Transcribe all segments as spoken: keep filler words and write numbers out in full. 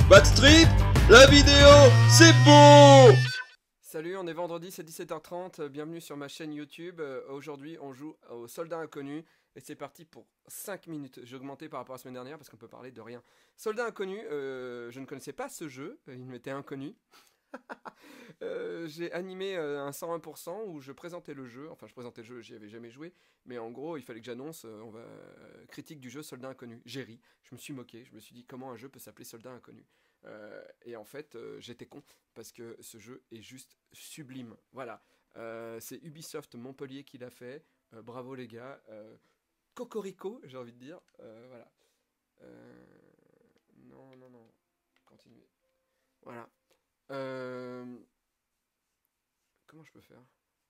Backstreet, la vidéo, c'est beau. Salut, on est vendredi, c'est dix-sept heures trente, bienvenue sur ma chaîne YouTube. Euh, Aujourd'hui, on joue au Soldat Inconnu et c'est parti pour cinq minutes. J'ai augmenté par rapport à la semaine dernière parce qu'on peut parler de rien. Soldat Inconnu, euh, je ne connaissais pas ce jeu, il m'était inconnu. Euh, j'ai animé euh, un cent un pour cent où je présentais le jeu, enfin je présentais le jeu, j'y avais jamais joué, mais en gros il fallait que j'annonce, euh, on va euh, critique du jeu Soldat Inconnu. J'ai ri, je me suis moqué, je me suis dit comment un jeu peut s'appeler Soldat Inconnu. Euh, et en fait euh, j'étais con parce que ce jeu est juste sublime. Voilà. Euh, c'est Ubisoft Montpellier qui l'a fait. Euh, bravo les gars. Euh, Cocorico, j'ai envie de dire. Euh, voilà. Euh, non, non, non. Continuez. Voilà. Euh, comment je peux faire?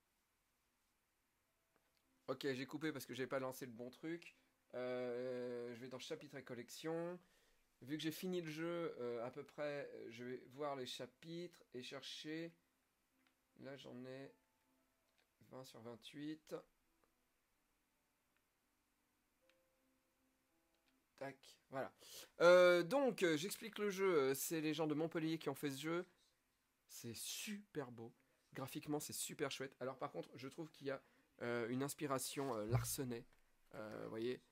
Ok, j'ai coupé parce que j'ai pas lancé le bon truc. Euh, je vais dans chapitre et collection. Vu que j'ai fini le jeu euh, à peu près, je vais voir les chapitres et chercher. Là j'en ai vingt sur vingt-huit. Tac, voilà. Euh, donc, euh, j'explique le jeu. Euh, C'est les gens de Montpellier qui ont fait ce jeu. C'est super beau. Graphiquement, c'est super chouette. Alors, par contre, je trouve qu'il y a euh, une inspiration euh, Larsenet. Euh, Vous voyez.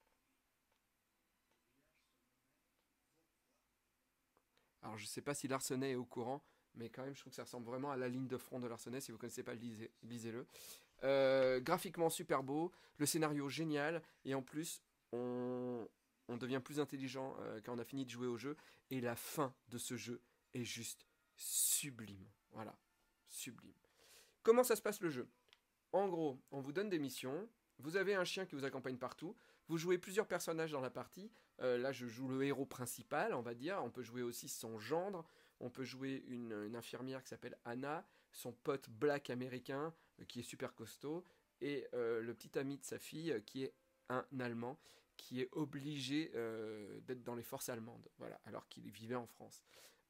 Alors, je sais pas si Larsenet est au courant, mais quand même, je trouve que ça ressemble vraiment à la ligne de front de Larsenet. Si vous connaissez pas, lisez- lisez-le. Euh, graphiquement, super beau. Le scénario, génial. Et en plus, on, on devient plus intelligent euh, quand on a fini de jouer au jeu. Et la fin de ce jeu est juste sublime. Voilà, sublime. Comment ça se passe le jeu? En gros, on vous donne des missions. Vous avez un chien qui vous accompagne partout. Vous jouez plusieurs personnages dans la partie. Euh, là, je joue le héros principal, on va dire. On peut jouer aussi son gendre. On peut jouer une, une infirmière qui s'appelle Anna. Son pote black américain euh, qui est super costaud. Et euh, le petit ami de sa fille euh, qui est un Allemand qui est obligé euh, d'être dans les forces allemandes. Voilà, alors qu'il vivait en France.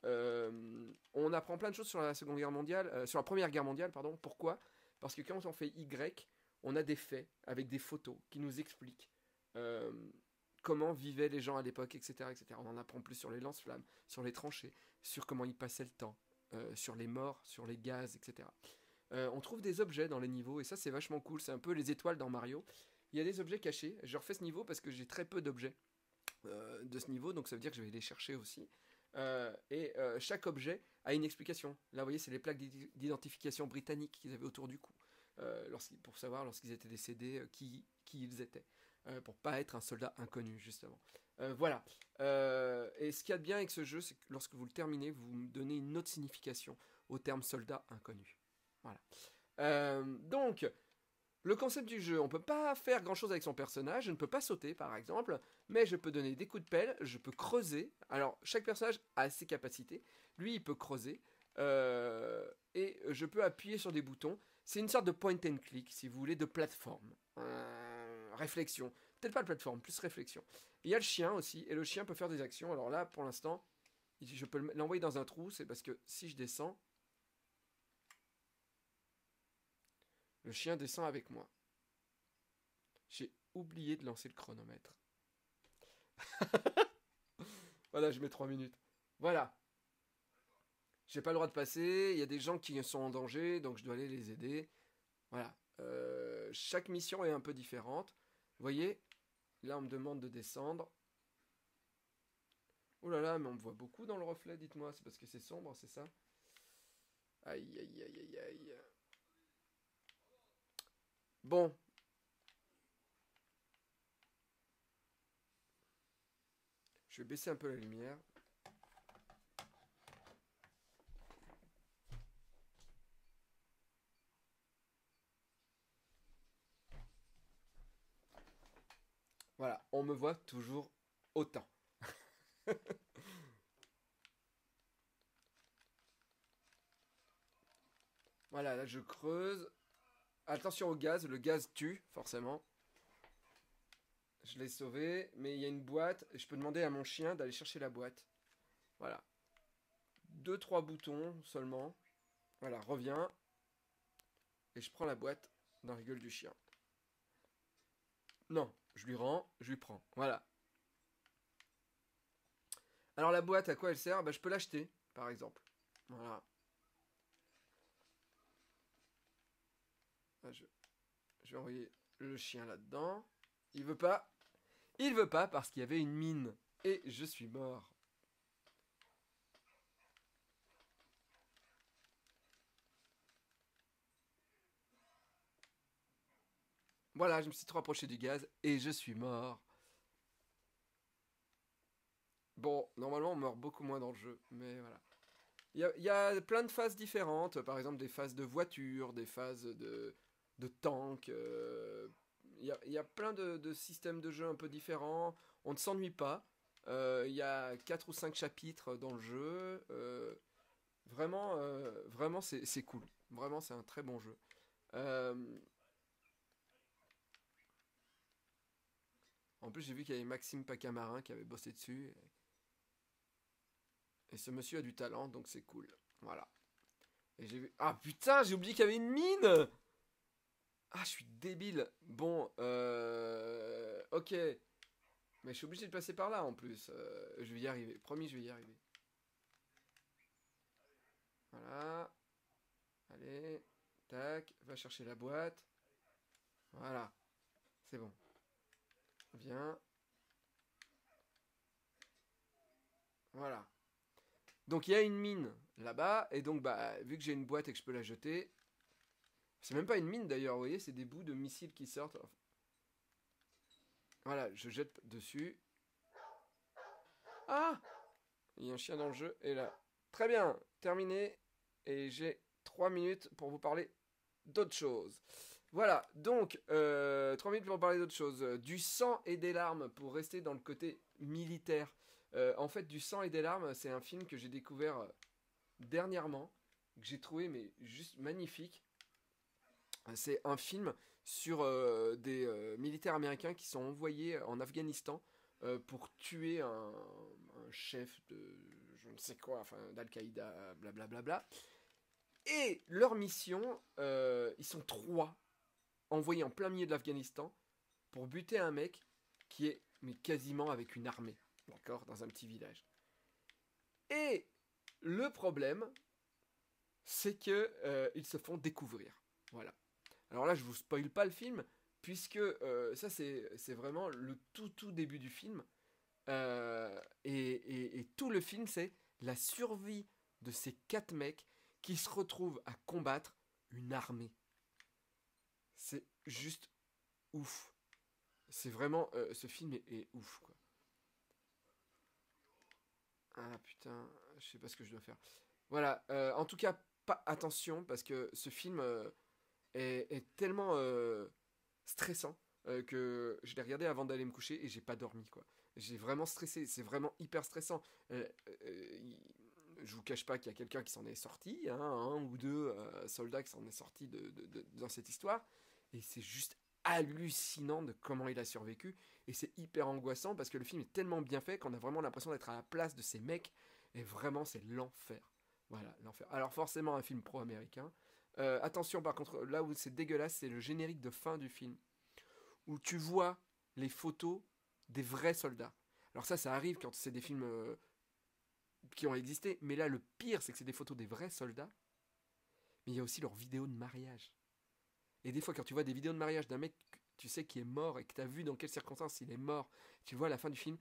Euh, on apprend plein de choses sur la Seconde Guerre mondiale, euh, sur la Première Guerre mondiale, pardon. Pourquoi? Parce que quand on fait Y, on a des faits avec des photos qui nous expliquent euh, comment vivaient les gens à l'époque, et cetera, et cetera. On en apprend plus sur les lance-flammes, sur les tranchées, sur comment ils passaient le temps, euh, sur les morts, sur les gaz, et cetera. Euh, on trouve des objets dans les niveaux et ça c'est vachement cool. C'est un peu les étoiles dans Mario. Il y a des objets cachés. Je refais ce niveau parce que j'ai très peu d'objets euh, de ce niveau, donc ça veut dire que je vais les chercher aussi. Euh, et euh, chaque objet a une explication. Là, vous voyez, c'est les plaques d'identification britanniques qu'ils avaient autour du cou, euh, pour savoir lorsqu'ils étaient décédés euh, qui, qui ils étaient, euh, pour pas être un soldat inconnu justement. Euh, voilà. Euh, et ce qu'il y a de bien avec ce jeu, c'est que lorsque vous le terminez, vous me donnez une autre signification au terme soldat inconnu. Voilà. Euh, donc, le concept du jeu, on peut pas faire grand chose avec son personnage, je ne peux pas sauter par exemple, mais je peux donner des coups de pelle, je peux creuser. Alors chaque personnage a ses capacités, lui il peut creuser, euh, et je peux appuyer sur des boutons. C'est une sorte de point and click si vous voulez, de plateforme. Euh, réflexion, peut-être pas de plateforme, plus réflexion. Il y a le chien aussi, et le chien peut faire des actions. Alors là pour l'instant, je peux l'envoyer dans un trou, c'est parce que si je descends, le chien descend avec moi. J'ai oublié de lancer le chronomètre. Voilà, je mets trois minutes. Voilà. J'ai pas le droit de passer. Il y a des gens qui sont en danger, donc je dois aller les aider. Voilà. Euh, chaque mission est un peu différente. Vous voyez, là on me demande de descendre. Oh là là, mais on me voit beaucoup dans le reflet, dites-moi. C'est parce que c'est sombre, c'est ça? Aïe, aïe, aïe, aïe, aïe. Bon. Je vais baisser un peu la lumière. Voilà, on me voit toujours autant. Voilà, là je creuse. Attention au gaz, le gaz tue, forcément. Je l'ai sauvé, mais il y a une boîte. Et je peux demander à mon chien d'aller chercher la boîte. Voilà. Deux, trois boutons seulement. Voilà, reviens. Et je prends la boîte dans la gueule du chien. Non, je lui rends, je lui prends. Voilà. Alors la boîte, à quoi elle sert? Bah, je peux l'acheter, par exemple. Voilà. Ah, je... je vais envoyer le chien là-dedans. Il veut pas. Il veut pas parce qu'il y avait une mine. Et je suis mort. Voilà, je me suis trop approché du gaz et je suis mort. Bon, normalement on meurt beaucoup moins dans le jeu, mais voilà. Il y a, il y a plein de phases différentes, par exemple des phases de voiture, des phases de, de tank. euh, il, y a, il y a plein de, de systèmes de jeu un peu différents. On ne s'ennuie pas. Euh, il y a quatre ou cinq chapitres dans le jeu. Euh, vraiment, euh, vraiment c'est c'est cool. Vraiment, c'est un très bon jeu. Euh, en plus, j'ai vu qu'il y avait Maxime Pacamarin qui avait bossé dessus. Et, et ce monsieur a du talent, donc c'est cool. Voilà. Et j'ai vu... Ah putain, j'ai oublié qu'il y avait une mine. Ah, je suis débile. Bon, euh... ok. Mais je suis obligé de passer par là en plus. Euh, je vais y arriver. Promis, je vais y arriver. Voilà. Allez. Tac. Va chercher la boîte. Voilà. C'est bon. Viens. Voilà. Donc il y a une mine là-bas. Et donc, bah, vu que j'ai une boîte et que je peux la jeter. C'est même pas une mine d'ailleurs, vous voyez, c'est des bouts de missiles qui sortent. Voilà, je jette dessus. Ah! Il y a un chien dans le jeu, et là. Très bien, terminé. Et j'ai trois minutes pour vous parler d'autre chose. Voilà, donc, euh, trois minutes pour parler d'autre chose. Du sang et des larmes, pour rester dans le côté militaire. Euh, en fait, Du sang et des larmes, c'est un film que j'ai découvert euh, dernièrement, que j'ai trouvé mais juste magnifique. C'est un film sur euh, des euh, militaires américains qui sont envoyés en Afghanistan euh, pour tuer un, un chef de je ne sais quoi, enfin d'Al-Qaïda, blablabla. Et leur mission, euh, ils sont trois envoyés en plein milieu de l'Afghanistan pour buter un mec qui est mais quasiment avec une armée, d'accord, dans un petit village. Et le problème, c'est que euh, ils se font découvrir. Voilà. Alors là, je vous spoil pas le film, puisque euh, ça, c'est, c'est vraiment le tout, tout début du film. Euh, et, et, et tout le film, c'est la survie de ces quatre mecs qui se retrouvent à combattre une armée. C'est juste ouf. C'est vraiment... Euh, ce film est, est ouf, quoi. Ah, putain, je sais pas ce que je dois faire. Voilà, euh, en tout cas, pas attention, parce que ce film... Euh, Est, est tellement euh, stressant euh, que je l'ai regardé avant d'aller me coucher et j'ai pas dormi, quoi. J'ai vraiment stressé, c'est vraiment hyper stressant. Euh, euh, il, je vous cache pas qu'il y a quelqu'un qui s'en est sorti, hein, un ou deux euh, soldats qui s'en est sorti de, de, de, dans cette histoire, et c'est juste hallucinant de comment il a survécu, et c'est hyper angoissant parce que le film est tellement bien fait qu'on a vraiment l'impression d'être à la place de ces mecs, et vraiment c'est l'enfer. Voilà, l'enfer. Alors forcément un film pro-américain. Euh, attention par contre, là où c'est dégueulasse, c'est le générique de fin du film, où tu vois les photos des vrais soldats. Alors ça, ça arrive quand c'est des films euh, qui ont existé, mais là le pire c'est que c'est des photos des vrais soldats, mais il y a aussi leurs vidéos de mariage. Et des fois quand tu vois des vidéos de mariage d'un mec, tu sais qui est mort et que tu as vu dans quelles circonstances il est mort, tu vois à la fin du film,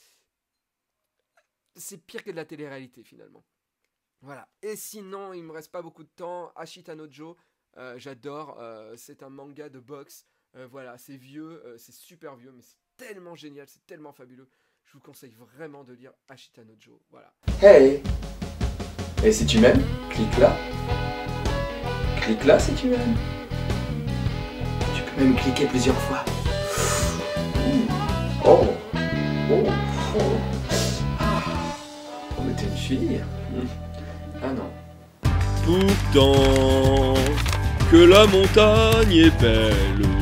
c'est pire que de la télé-réalité finalement. Voilà. Et sinon, il me reste pas beaucoup de temps. Ashita no Joe, euh, j'adore. Euh, c'est un manga de boxe. Euh, voilà, c'est vieux, euh, c'est super vieux, mais c'est tellement génial, c'est tellement fabuleux. Je vous conseille vraiment de lire Ashita no Joe. Voilà. Hey! Et si tu m'aimes, clique là. Clique là si tu m'aimes. Tu peux même cliquer plusieurs fois. Oh! Oh! Oh! Ah! On était une fille. Ah non. Pourtant que la montagne est belle,